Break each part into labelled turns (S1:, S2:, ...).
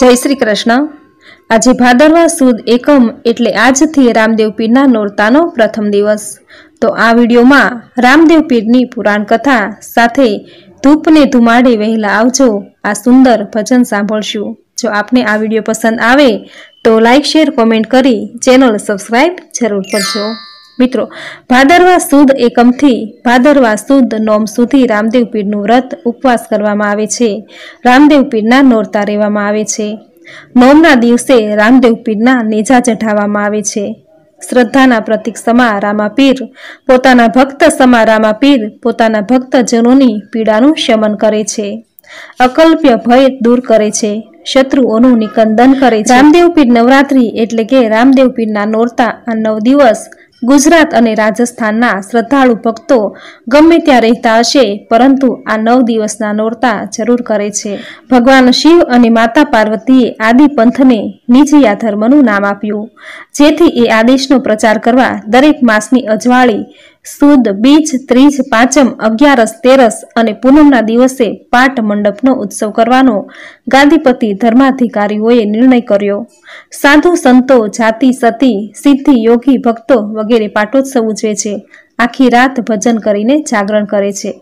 S1: जय श्री कृष्ण। आज भादरवा सुद एकम एटले आजथी रामदेव पीरना नोरतानो प्रथम दिवस। तो आ विडियो में रामदेव पीरनी पुराण कथा साथे धूप ने धुमाड़े वहेला आवजो आ सुंदर भजन सांभळशुं। जो आपने आ विडियो पसंद आवे तो लाइक शेर कॉमेंट करी चेनल सब्सक्राइब जरूर करजो। मित्रों, भादरवा सुद एकम थी भादरवा सुद नोम सुधी रामदेव पीरनु व्रत उपवास करवामां आवे छे। रामदेव पीરના नोरता रहेवामां आवे छे। नोमना दिवसे रामदेव पीરના नेजा चढ़ाववामां आवे छे। श्रद्धाना प्रतीक समा रामापीर पोताना भक्त समा रामापीर पोताना भक्तजनोनी पीड़ानुं शमन करे छे। अकल्प्य भय दूर करे छे। शत्रुओनुं निकंदन करे छे। रामदेव पीर नवरात्रि एटले के रामदेव पीરના नोरता आ 9 दिवस गुजरात और राजस्थान श्रद्धालु भक्तो गमे त्या रहता हशे, परंतु आ 9 दिवसना नोरता जरूर करे छे। भगवान शिव और माता पार्वतीए आदि पंथने निजिया धर्मनु नाम आप्युं, जेथी ए आदेशनो प्रचार करवा दरेक मासनी अजवाळी सुद बीज त्रीज पांचम 11 13 और पूनमना दिवसे पाट मंडपनो उत्सव करवानो गादीपति धर्माधिकारीओए निर्णय कर्यो। साधु संतो जाति सती सिद्धि योगी भक्तो वगैरे पाटोत्सव उजवे छे। आखी रात भजन करीने जागरण करे छे।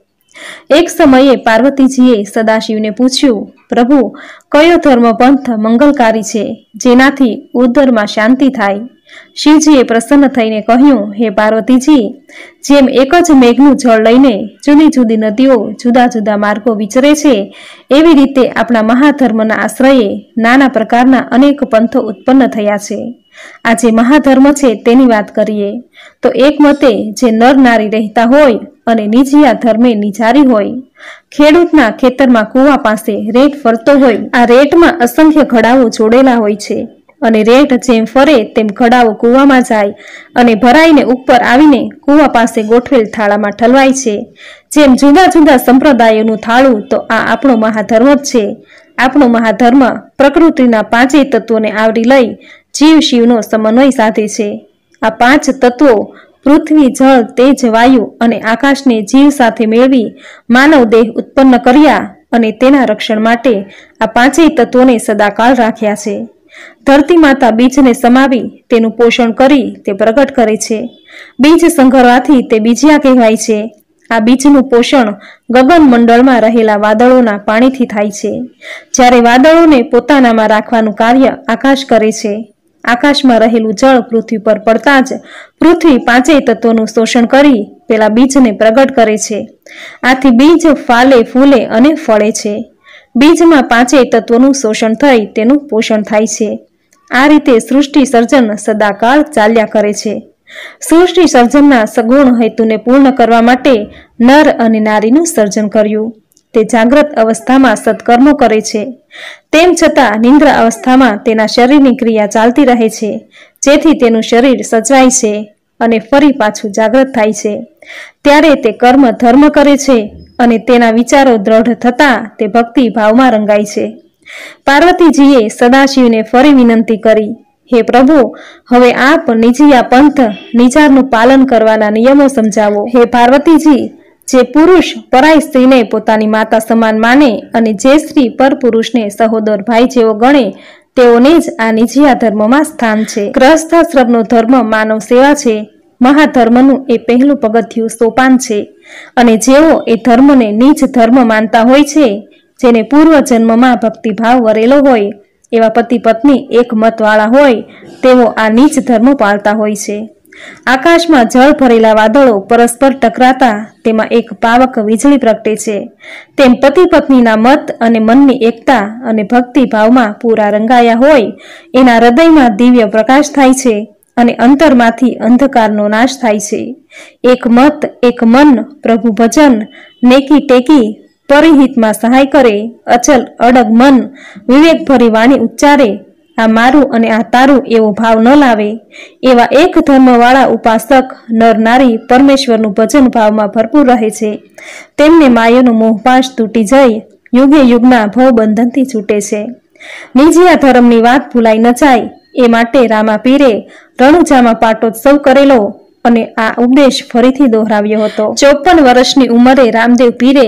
S1: एक समये पार्वतीजीए सदाशिवने पूछ्યું, प्रभु कयो धर्म पंथ मंगलकारी छे जेनाथी उदरमा शांति थाय? शिवजीए प्रसन्न थईने कह्युं, हे पार्वतीजी, जेम एक ज मेघनु जळ लईने जुदी जुदी नदीओ जुदा जुदा मार्गो विचरे छे, एवी रीते आपणा महाधर्मना आश्रये नाना प्रकारना अनेक पंथो उत्पन्न थया छे। आजे महाधर्म छे तेनी वात करीए तो एक मते जे नर नारी रहता होय अने निजिया धर्मे निजारी होय। खेडूतना खेतरमां कूवा पासे रेट फरतो होय। आ रेटमां असंख्य घड़ाओ जोड़ेला होय छे અને રેટ જેમ ફરે તેમ ઘડાઓ કૂવામાં જાય અને ભરાઈને ઉપર આવીને કૂવા પાસે ગોઠવેલ થાળામાં ઠલવાય છે। જેમ જુદા જુદા સંપ્રદાયોનું થાળું તો આ આપણો મહાધર્મ જ છે। આપણો મહાધર્મ પ્રકૃતિના પાંચેય તત્વોને આવરી લઈ જીવ શિવનો સમન્વય સાધે છે। આ પાંચ તત્વો પૃથ્વી જળ તેજ વાયુ અને આકાશને જીવ સાથે મેળવી માનવ દેહ ઉત્પન્ન કર્યા અને તેના રક્ષણ માટે આ પાંચેય તત્વોને સદાકાળ રાખ્યા છે। धरती माता बीज ने समावी तेनु पोषण करी ते प्रगट करे छे। बीज संघरवाथी ते बीजिया कहेवाय छे। आ बीजनु पोषण गगन मंडल में रहेला वादळोना पाणीथी थाय छे। ज्यारे वादळोने पोतानामां राखवानुं कार्य आकाश करे छे। आकाश में रहेलुं जळ पृथ्वी पर पड़ता ज पृथ्वी पांचेय तत्वोनुं शोषण करी पेला बीजने प्रगट करे छे। आथी बीज फाले फूले अने फळे छे। बीज में पांचेय तत्वोनुं शोषण थई तेनुं पोषण थाय छे। आ रीते सृष्टि सर्जन सदाकाळ चाल्या करे छे। सृष्टि सर्जनना सगुण हेतुने पूर्ण करवा माटे नर अने नारीनुं सर्जन कर्युं। ते जाग्रत अवस्थामां सत्कर्मो करे छे, तेम छतां निंद्रा अवस्थामां तेना शरीरनी क्रिया चालती रहे छे, जेथी तेनुं शरीर सचवाय छे अने फरी पाछुं जाग्रत थाय छे। त्यारे ते कर्म धर्म करे छे અને તેના વિચારો દ્રઢ થતા તે ભક્તિ ભાવમાં રંગાય છે। પાર્વતીજીએ સદાશિવને ફરી વિનંતી કરી, હે પ્રભુ, હવે આપ નિજિયા પંથ નિજારનું પાલન કરવાના નિયમો સમજાવો। હે પાર્વતીજી, જે પુરુષ પરાઈ સ્ત્રીને પોતાની માતા સમાન માને અને જે સ્ત્રી પરપુરુષને સહોદર ભાઈ જેવો ગણે તેઓને જ આ નિજિયા ધર્મમાં સ્થાન છે। ગૃહસ્થાશ્રમનો ધર્મ માનવ સેવા છે। महाधर्मनु ए पहलू पगथિયું सोपान छे अने जेओ ए धर्मने नीच धर्म मानता होय छे, जेने पूर्व जन्ममां भक्तिभाव वरेलो होय एवा पति पत्नी एक मतवाळा होय तेओ आ नीच धर्म पाळता होय छे। आकाशमां जळ भरेला वादळो परस्पर टकराता तेमां एक पावक वीजળી प्रगटे छे। तेम पति पत्नीना मत अने मननी एकता अने भक्तिभावमां पूरा रंगाया होय एना हृदयमां दिव्य प्रकाश थाय छे અને અંતરમાંથી અંધકારનો નાશ થાય છે। એક મત એક મન પ્રભુ ભજન નેકી ટેકી પરિહિતમાં સહાય કરે અચલ અડગ મન વિવેક ભરી વાણી ઉચ્ચારે આ મારું અને આ તારું એવો ભાવ ન લાવે એવા એક ધર્મવાળા ઉપાસક નર નારી પરમેશ્વરનું ભજન ભાવમાં ભરપૂર રહે છે। તેમને માયાનો મોહપાશ તૂટી જાય યુગે યુગના ભવબંધનથી છૂટે છે। નિજિયા ધર્મની વાત ભૂલાઈ ન જાય ए माटे रामापीरे रણુજામાં પાટોત્સવ करेलो અને આ ઉપદેશ ફરીથી દોહરાવ્યો હતો। 54 વર્ષની ઉંમરે રામદેવ પીરે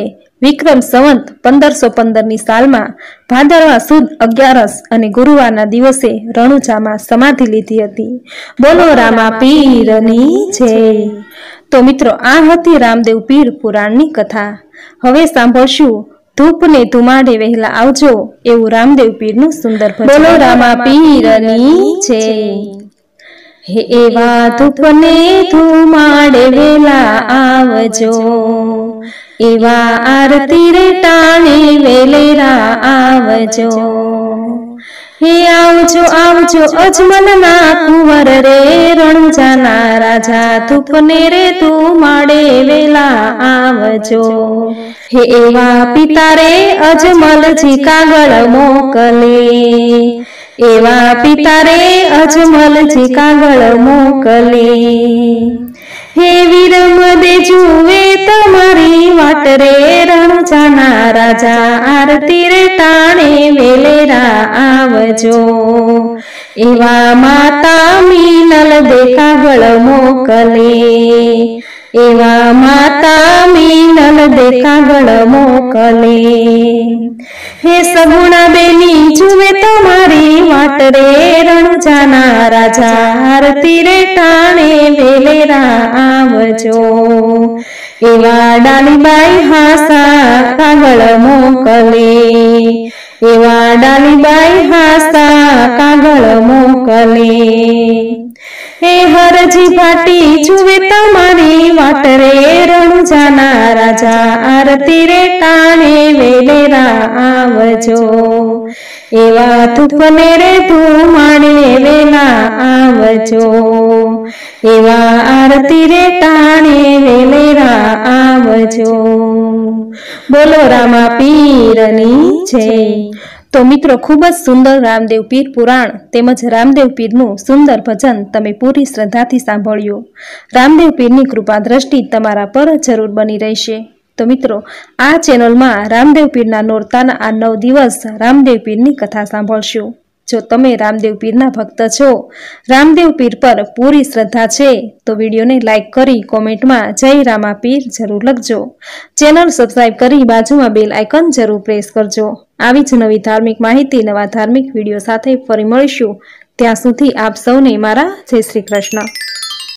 S1: વિક્રમ સંવત 1515ની સાલમાં ભાદરવા સુદ 11 અને ગુરુવારના દિવસે રણુજામાં સમાધિ લીધી હતી। બોલો રામા પીરની જય। તો મિત્રો, આ હતી રામદેવ પીર પુરાણની કથા। હવે સાંભળશું ધૂપ ને ધુમાડે વહેલા આવજો એવું રામદેવ પીરનું સુંદર ભજન। બોલો રામા પીરની જય। હે એવા ધૂપ ને ધુમાડે વેલા આવજો, એવા આરતી રે ટાણે વેલેરા આવજો। હે આવજો આવજો અજમલના કુંવર રે રણુજાના રાજા, ધૂપને રે ધુમાડે વેલા આવજો। હે એવા પિતા રે અજમલજી કાગળ મોકલે, એવા પિતા રે અજમલજી કાગળ મોકલે। હે વીરમદે જુએ તમારી વાટ રે રણુજાના રાજા, આરતી રે ટાણે વેલેરા આવજો। એવા માતા મીનલ દે કાગળ મોકલે, એવા માતા મીનલ દે કાગળ મોકલે। હે સગુણા બેની જુએ તમારી વાટ રે રણુજાના રાજા, આરતી રે ટાણે વેલેરા આવજો। એવા ડાલીબાઈ હાસા કાગળ મોકલે, એવા ડાલીબાઈ હાસા કાગળ મોકલે। હે હરજી ભાટી જુએ તમારી વાટ રે રણુજાના રાજા, આરતી રે ટાણે વેલેરા આવજો। એવા ધૂપને રે ધુમાડે વેલા આવજો, એવા આરતી રે ટાણે વેલેરા આવજો। બોલો રામા પીરની જય। તો મિત્રો, ખૂબ જ સુંદર રામદેવ પીર પુરાણ તેમજ રામદેવ પીરનું સુંદર ભજન તમે પૂરી શ્રદ્ધાથી સાંભળ્યું। રામદેવ પીરની કૃપા દ્રષ્ટિ તમારા પર જરૂર બની રહેશે। તો મિત્રો, આ ચેનલમાં રામદેવ પીરના નોરતાના આ 9 દિવસ રામદેવ પીરની કથા સાંભળશું। જો તમે રામદેવ પીરના ભક્ત છો, રામદેવ પીર પર પૂરી શ્રદ્ધા છે, તો વિડીયોને લાઈક કરી કોમેન્ટમાં જય રામા પીર જરૂર લખજો। ચેનલ સબસ્ક્રાઈબ કરી બાજુમાં બેલ આઇકન જરૂર પ્રેસ કરજો। આવી જ નવી ધાર્મિક માહિતી, નવા ધાર્મિક વિડીયો સાથે ફરી મળીશું। ત્યાં સુધી આપ સૌને મારા જય શ્રી કૃષ્ણ।